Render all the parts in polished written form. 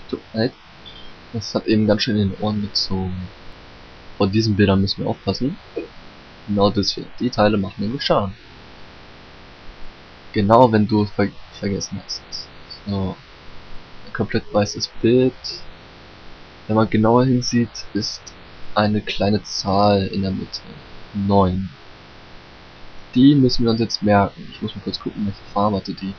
Tut mir leid. Das hat eben ganz schön in den Ohren gezogen. Vor diesen Bildern müssen wir aufpassen. Genau deswegen. Die Teile machen nämlich Schaden. Genau, wenn du vergessen hast. So. Ein komplett weißes Bild. Wenn man genauer hinsieht, ist eine kleine Zahl in der Mitte. 9. Die müssen wir uns jetzt merken. Ich muss mal kurz gucken, welche Farbe hatte die.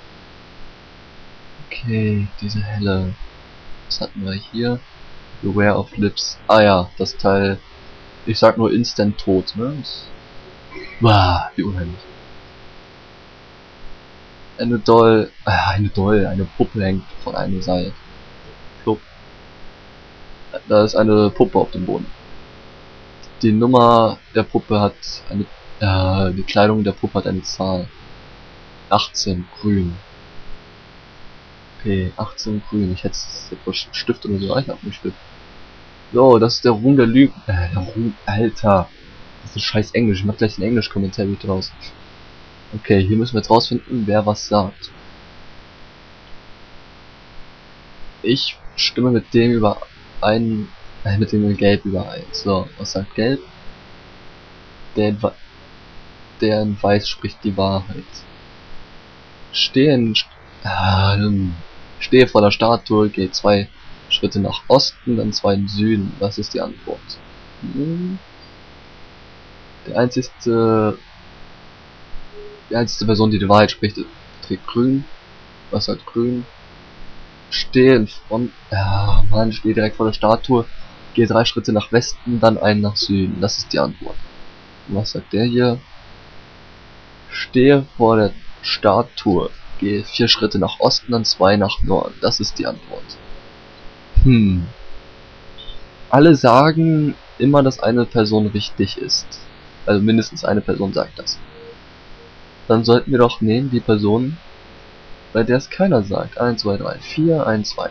Okay, diese helle. Was hatten wir hier? Beware of Lips. Ah ja, das Teil. Ich sag nur Instant Tod, ne? Bah, wie unheimlich. Eine Puppe hängt von einem Seil. Plupp. Da ist eine Puppe auf dem Boden. Die Nummer der Puppe hat die Kleidung der Puppe hat eine Zahl. 18, grün. Okay, 18 grün. Ich hätte es etwas Stift oder so. Ich hab einen Stift. So, das ist der Ruhm der Lügen. Der Ruhm, Alter. Das ist scheiß Englisch. Ich mach gleich einen Englisch-Kommentar draus. Okay, hier müssen wir jetzt rausfinden, wer was sagt. Ich stimme mit dem überein, mit dem Gelb überein. So, was sagt Gelb? Der in Weiß spricht die Wahrheit. Stehe vor der Statue, gehe 2 Schritte nach Osten, dann 2 in Süden. Was ist die Antwort? Die einzigste Person, die die Wahrheit spricht, trägt grün. Was sagt grün? Stehe direkt vor der Statue, gehe 3 Schritte nach Westen, dann einen nach Süden. Das ist die Antwort. Und was sagt der hier? Stehe vor der Statue, gehe 4 Schritte nach Osten, dann 2 nach Norden. Das ist die Antwort. Alle sagen immer, dass eine Person richtig ist. Also mindestens eine Person sagt das. Dann sollten wir doch nehmen die Person, bei der es keiner sagt. 1, 2, 3, 4, 1, 2.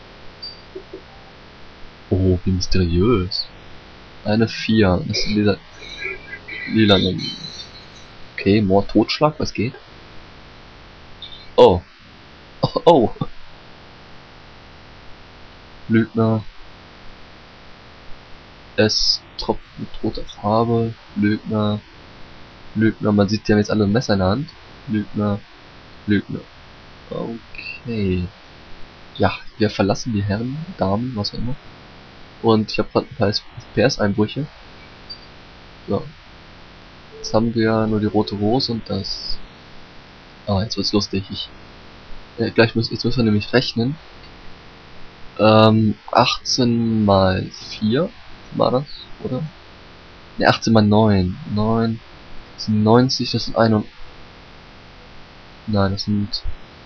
Oh, wie mysteriös. Eine 4. Das ist dieser lila. Okay, Mord, Totschlag, was geht? Oh. Oh, oh. Lügner. Es tropft mit roter Farbe. Lügner. Lügner, man sieht, die haben jetzt alle ein Messer in der Hand. Lügner. Lügner. Okay. Ja, wir verlassen die Herren, Damen, was auch immer. Und ich habe gerade ein paar FPS-Einbrüche. So. Jetzt haben wir nur die rote Rose und das... Ah, jetzt wird's lustig. Jetzt müssen wir nämlich rechnen. 18 mal 4 war das, oder? Ne, 18 mal 9. 9 sind 90, das sind 1 und... Nein, das sind...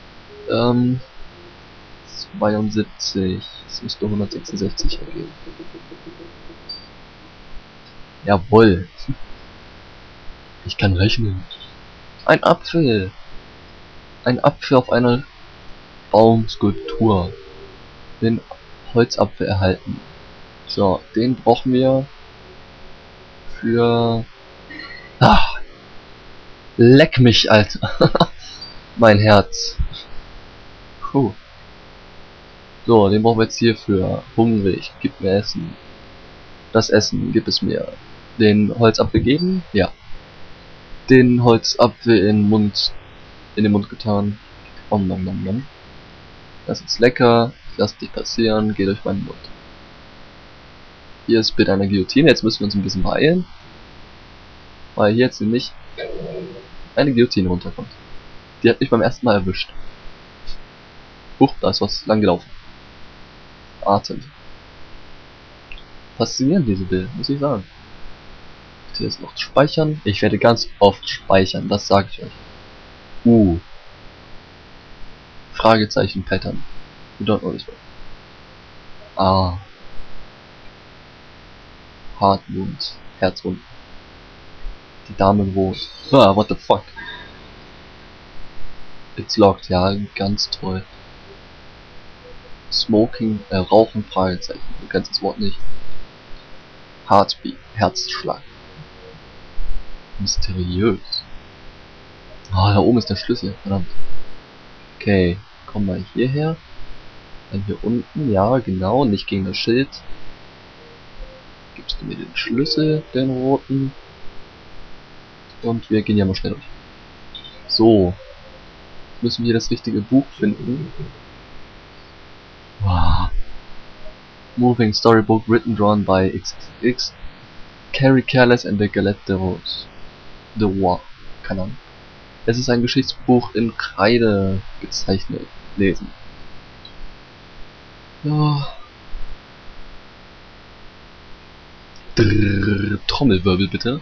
72. Das müsste 166 ergeben. Jawohl. Ich kann rechnen. Ein Apfel. Ein Apfel auf einer Baumskulptur. Den Holzapfel erhalten. So, den brauchen wir für... leck mich, Alter. Mein Herz. Puh. So, den brauchen wir jetzt hier für hungrig. Gib mir Essen. Das Essen, gib es mir. Den Holzapfel geben? Ja. Den Holzapfel in den Mund getan. Om nom nom nom. Das ist lecker. Lass dich passieren. Geh durch meinen Mund. Hier ist bitte eine Guillotine. Jetzt müssen wir uns ein bisschen beeilen. Weil hier jetzt nämlich eine Guillotine runterkommt. Die hat mich beim ersten Mal erwischt. Huch, da ist was lang gelaufen. Atem. Faszinierend diese Bilder, muss ich sagen. Hier ist noch speichern. Ich werde ganz oft speichern, das sage ich euch. Fragezeichen Pattern. You don't know this one. Ah. Heartwound. Herzwund. Die Dame wohnt. Ah, what the fuck. It's locked, ja, ganz toll. Smoking, Rauchen, Fragezeichen. Du kennst das Wort nicht. Heartbeat, Herzschlag. Mysteriös. Ah, da oben ist der Schlüssel, verdammt. Okay, komm mal hierher. Dann hier unten, ja genau, nicht gegen das Schild. Gibst du mir den Schlüssel, den roten. Und wir gehen ja mal schnell durch. So. Müssen wir hier das richtige Buch finden. Wow. Moving Storybook written drawn by XXX. Carrie Careless and the Galette de Rose. The War. Keine Ahnung. Es ist ein Geschichtsbuch in Kreide gezeichnet. Lesen. Ja. Trommelwirbel bitte.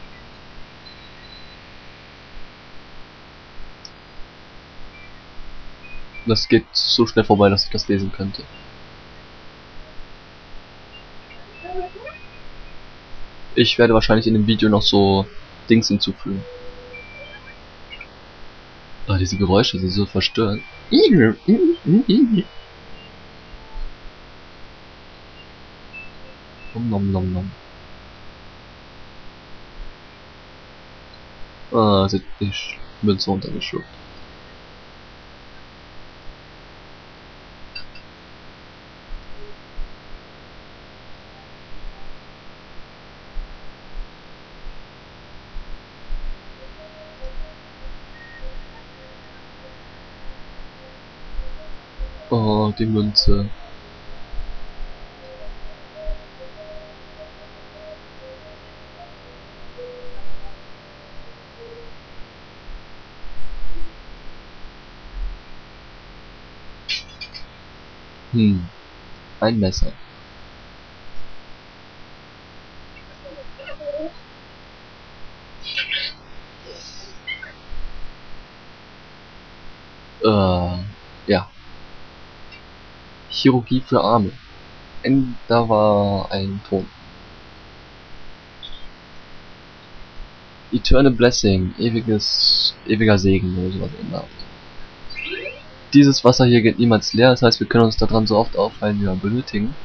Das geht so schnell vorbei, dass ich das lesen könnte. Ich werde wahrscheinlich in dem Video noch so Dings hinzufügen. Ah, diese Geräusche sind so verstörend. Nom nom nom. Ah, sind die Münze runtergeschluckt. Oh, die Münze. Ein Messer. Ja. Chirurgie für Arme. Da war ein Ton. Eternal Blessing, ewiger Segen oder sowas in der Art. Dieses Wasser hier geht niemals leer, das heißt wir können uns daran so oft aufhalten, wie wir benötigen.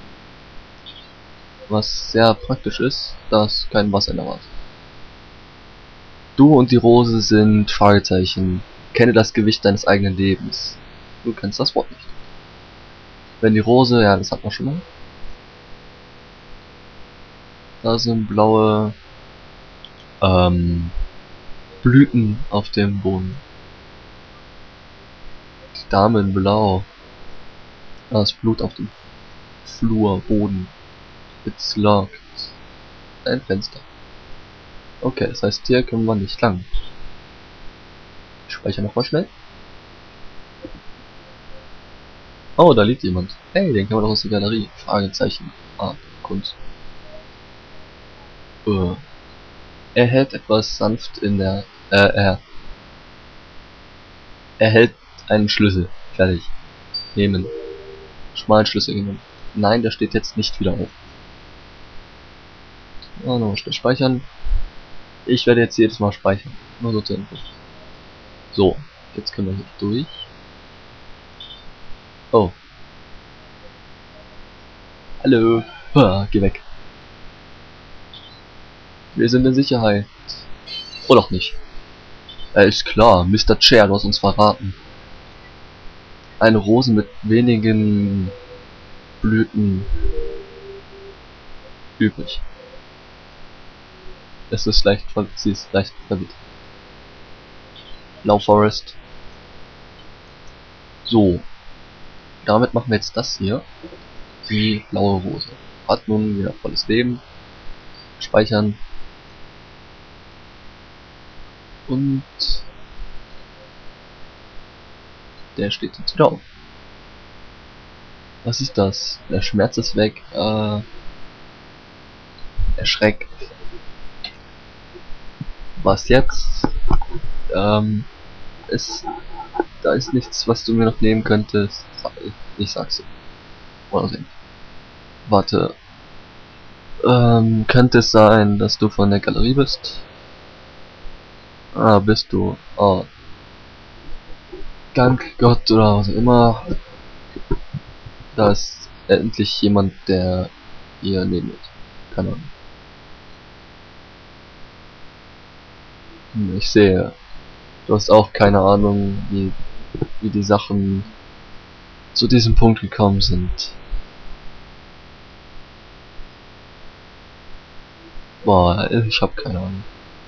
Was sehr praktisch ist, da es kein Wasser in der Art. Du und die Rose sind Fragezeichen. Kenne das Gewicht deines eigenen Lebens. Du kennst das Wort nicht. Wenn die Rose, ja, das hat man schon mal. Da sind blaue Blüten auf dem Boden. Die Dame in Blau. Da ist Blut auf dem Flurboden. It's locked. Ein Fenster. Okay, das heißt, hier können wir nicht lang. Ich speichere nochmal schnell. Oh, da liegt jemand. Hey, den kennen wir doch aus der Galerie. Fragezeichen. Ah, Kunst. Er hält etwas sanft in der... er hält einen Schlüssel. Fertig. Nehmen. Schmalen Schlüssel genommen. Nein, der steht jetzt nicht wieder auf. Oh, nochmal schnell speichern. Ich werde jetzt jedes Mal speichern. Nur so zur Info. So, jetzt können wir hier durch. Oh. Hallo. Geh weg. Wir sind in Sicherheit. Oder auch nicht. Ist klar, Mr. Chair, du hast uns verraten. Eine Rose mit wenigen Blüten übrig. Sie ist leicht verwirrt. Blau Forest. So. Damit machen wir jetzt das hier. Die blaue Rose. Hat nun wieder volles Leben. Speichern. Und der steht jetzt wieder auf. Was ist das? Der Schmerz ist weg. Erschreckt. Was jetzt? Da ist nichts, was du mir noch nehmen könntest. Ich sag's dir. Oder sehen. Warte. Könnte es sein, dass du von der Galerie bist? Ah, bist du. Oh. Dank Gott oder was auch immer. Da ist endlich jemand, der ihr nehmen wird. Keine Ahnung. Ich sehe. Du hast auch keine Ahnung, wie die Sachen zu diesem Punkt gekommen sind. Boah, ich hab keine Ahnung.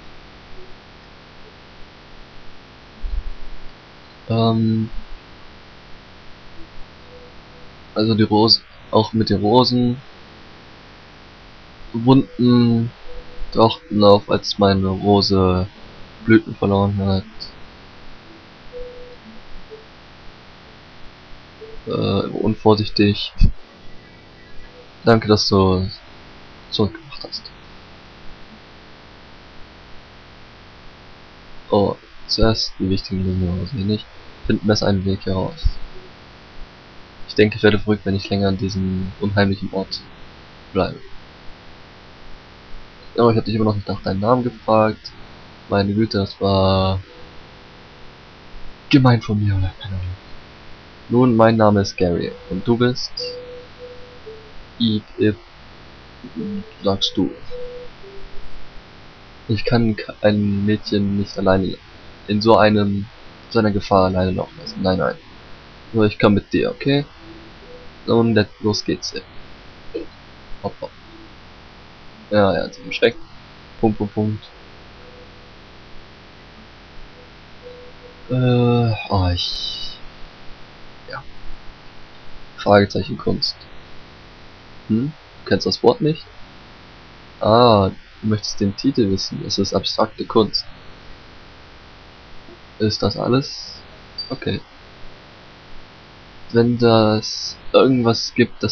Also die Rosen, auch mit den Rosen, Wunden tauchten auf, als meine Rose Blüten verloren hat. Unvorsichtig. Danke, dass du zurückgemacht hast. Oh, zuerst die wichtigen Dinge auswendig. Finden besser einen Weg heraus. Ich denke, ich werde verrückt, wenn ich länger an diesem unheimlichen Ort bleibe. Aber ich habe dich immer noch nicht nach deinem Namen gefragt. Meine Güte, das war gemein von mir, oder keine Ahnung. Nun, mein Name ist Gary und du bist If, sagst du. Ich kann ein Mädchen nicht alleine in so einer Gefahr alleine laufen lassen. Nein, nein. Nur ich komme mit dir, okay? Und los geht's. Hopp, hopp. Ja, er hat sich erschreckt. Punkt, Punkt, Punkt. Ja. Fragezeichen Kunst. Du kennst das Wort nicht? Ah, du möchtest den Titel wissen. Es ist abstrakte Kunst. Ist das alles? Okay. Wenn das irgendwas gibt,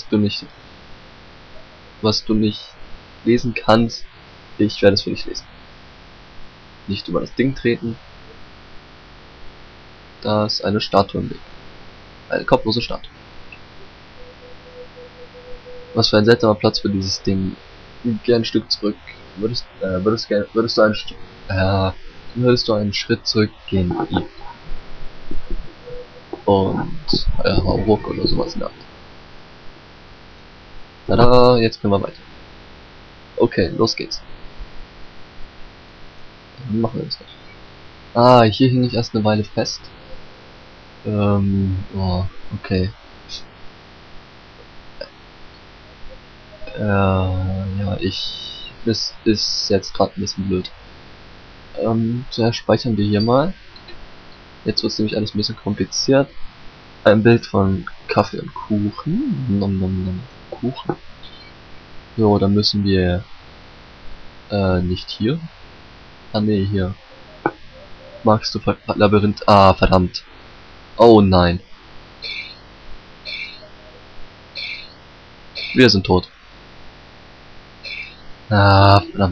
was du nicht lesen kannst, ich werde es für dich lesen. Nicht über das Ding treten. Da ist eine Statue im Weg. Eine kopflose Statue. Was für ein seltsamer Platz für dieses Ding. Geh ein Stück zurück. Würdest du einen Schritt zurückgehen. Und ruck oder sowas in der Art. Tada, jetzt können wir weiter. Okay, los geht's. Dann machen wir das nicht. Ah, hier hing ich erst eine Weile fest. Oh, okay. Ja, das ist jetzt gerade ein bisschen blöd. Zuerst speichern wir hier mal. Jetzt wird nämlich alles ein bisschen kompliziert. Ein Bild von Kaffee und Kuchen. Nom, nom, nom. Kuchen. So, dann müssen wir nicht hier. Ah ne, hier. Magst du Labyrinth? Ah, verdammt. Oh nein. Wir sind tot. Ah, verdammt.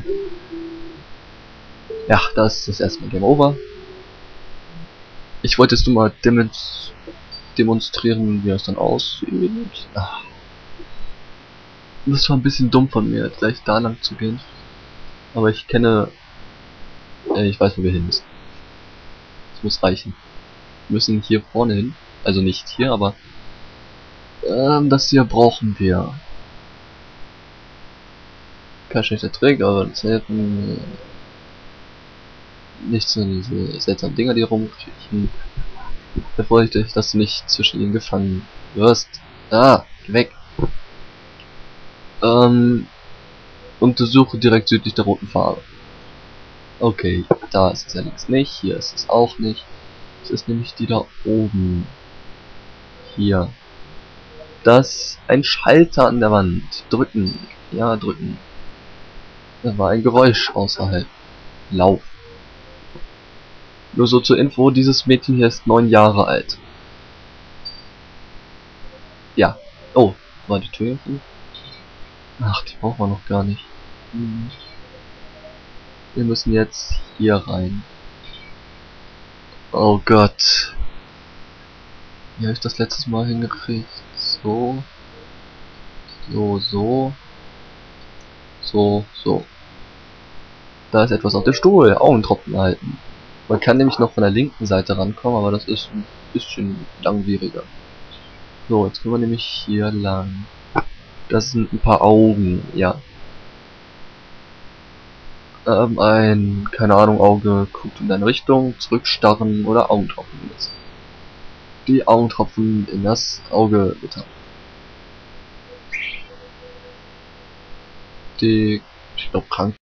Ja, das ist erstmal Game Over. Ich wollte jetzt nur mal demonstrieren, wie das dann aussieht. Ach. Das war ein bisschen dumm von mir, gleich da lang zu gehen. Aber ich weiß, wo wir hin müssen. Das muss reichen. Wir müssen hier vorne hin. Also nicht hier, aber das hier brauchen wir. Kein schlechter Trick, aber das helfen nicht so diese seltsamen Dinger, die rumkriechen. Befürchte ich, dass du nicht zwischen ihnen gefangen wirst. Ah, geh weg. Untersuche direkt südlich der roten Farbe. Okay, da ist es ja links nicht, hier ist es auch nicht. Es ist nämlich die da oben. Hier. Das ein Schalter an der Wand. Drücken. Ja, drücken. Da war ein Geräusch außerhalb. Lauf. Nur so zur Info, dieses Mädchen hier ist 9 Jahre alt. Ja. Oh, war die Tür offen? Ach, die brauchen wir noch gar nicht. Wir müssen jetzt hier rein. Oh Gott. Wie habe ich das letztes Mal hingekriegt? So. So. Da ist etwas auf dem Stuhl. Augentropfen halten. Man kann nämlich noch von der linken Seite rankommen, aber das ist ein bisschen langwieriger. So, jetzt können wir nämlich hier lang. Das sind ein paar Augen, ja. Keine Ahnung, Auge guckt in deine Richtung, zurückstarren oder Augentropfen. die Augentropfen in das Auge getan. Die, ich glaube, krank.